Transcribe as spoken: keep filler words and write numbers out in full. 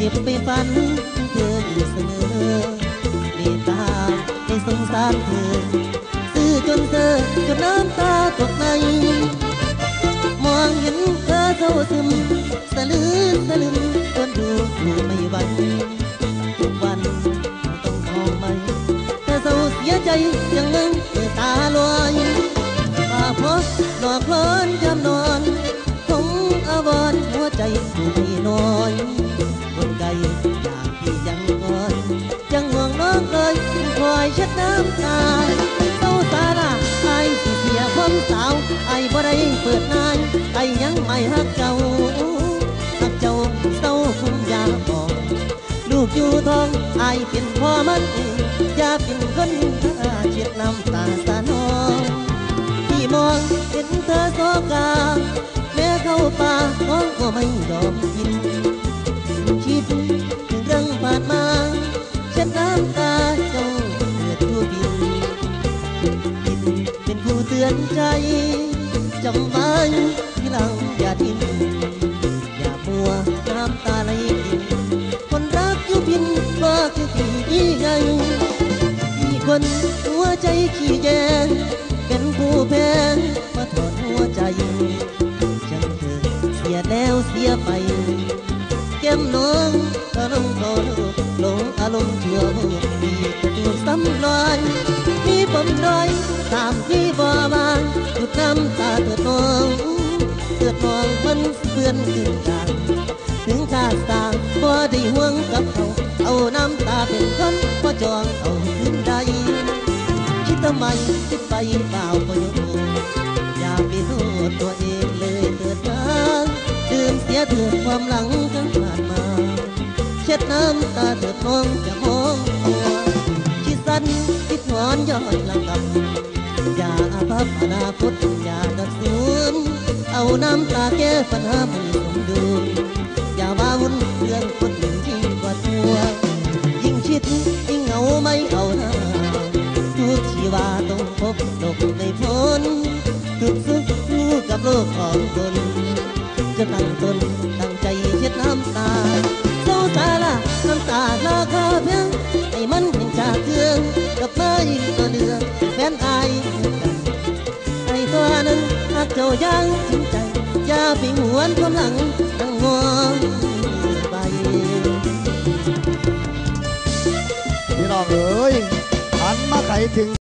ก็บไปฝันเธออยู่เสมอเมตตาให้สงสารเธอซื่อจนเธอจนน้ำตาตกในมองเห็นเธอเศร้าซึมสะลือสะลึมจนดูดูไม่ไหวทุกวันต้องมองไปเธอเศร้าเสียใจยังมึงเธอตาลอยป่าพบหลอกล้อนจำนอนคงอาวรหัวใจผู้ไม่น้อยคนไกลอยากที่ยังก่อนยังห่วงน้องเลยคอยเช็ดน้ำตาเศร้าสาระไอ้สิเสียความสาวไอ้บ่ได้เปิดนายไอ้ยังไม่ฮักเจ้าฮักเจ้าเศร้าคงอยากบอกลูกอยู่ท้องไอ้เป็นพ่อมันเองอย่าเป็นคนฆ่าเช็ดน้ำตาสะนองที่มองเห็นเธอโศกาแม่เข้าป่าน้องก็ไม่ยอมกินคิดถึงเรื่องผ่านมาเช็ดน้ำตาเจ้าเกิดผู้บินบินเป็นผู้เตือนใจจำไว้ที่เราอย่าทิ้งอย่ามัวน้ำตาไหลกินคนรักอยู่พินก็คือที่ยิ่งใหญ่ที่คนหัวใจขี้แยงเป็นผู้แพ้มาถอดหัวใจจังเธอเสียแล้วเสียไปแก้มน้องก็ลงก็ลงอารมณ์ชั่วมีประตูซ้ำลอยมีผมน้อยตามที่บ่มาหยุดน้ำตาเถิดน้องเถิดน้องมันเพื่อนขึ้นกลางถึงข้าสางบ่ได้ห่วงกับเขาเอาน้ำตาเป็นคนก็จองเอาขึ้นได้คิดทำไมคิดไปเปล่าประโยชน์อย่าไปโทษตัวเองเลยเถิดนะดื่มเสียเถิดความหลังกันผ่านมาเช็ดน้ำตาเถิดน้องจะมองตัวคิดสั้นคิดหวานย้อนหลังกลับอย่าอาภัพอนาคตอย่าดักสูญเอาน้ำตาแก้ปัญหาไม่สมดุลอย่ามาวุ่นเรื่องคนอื่นยิ่งกว่าตัวยิ่งคิดยิ่งเหงาไม่เอาหน้าทุกชีวาต้องพบหลบในพ้นทุกสุขคู่กับโลกของตนจะตั้งตนตั้งใจเช็ดน้ำตาเศร้าสาระน้ำตาราคาเพียงให้มันแห่งจากเครื่องกับไม้ตัวเดืองแฟนอายไอ้ตัวนั้นหากเจ้ายังจริงใจอย่าไปหวนความหลังตั้งงอไปพี่น้องเอ๋ยหันมาไขถึง